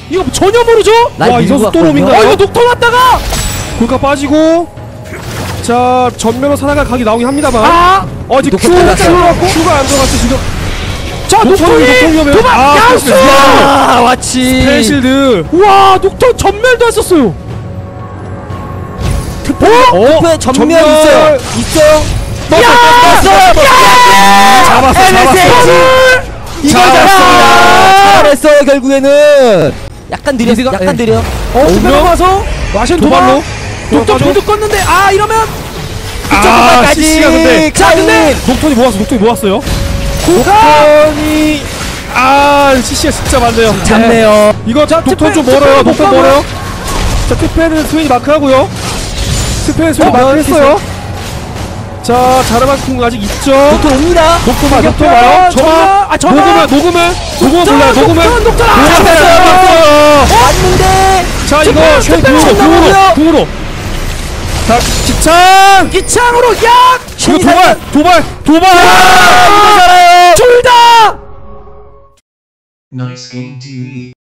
이거 전혀 모르죠? 와, 이 선수 또 롬인가요? 이거 녹턴 왔다가 골카 빠지고. 자, 전면으로 살아갈 각이 나오긴 합니다만. 이제 큐가 안 들어갔어 지금. 자, 녹턴이 도망! 야수! 와치 스펠실드. 와, 녹턴 전멸도 했었어요. 특패 전면 있어요. 잡았어. 이걸 잘했어요. 결국에는 약간 느려. 투표로 가서 와신 도발로 녹턴 도둑 껐는데 이러면 CC가 근데 자, 근데 녹턴이 모았어요. 녹턴이 CC가 진짜 많네요. 잡네요. 이거 녹턴 좀 멀어요. 녹턴 멀어요. 자, 투패는 스웨인이 마크하고요. 스페인 스웨인 마크했어요. 자, 자르만쿵 아직 있죠. 녹턴 옵니다. 녹턴 와요. 녹으면 몰라요. 녹으면 왔는데 자, 이거 궁으로 자, 기창으로 이거 도발 이거 살아요. 둘 다 Nice game TV.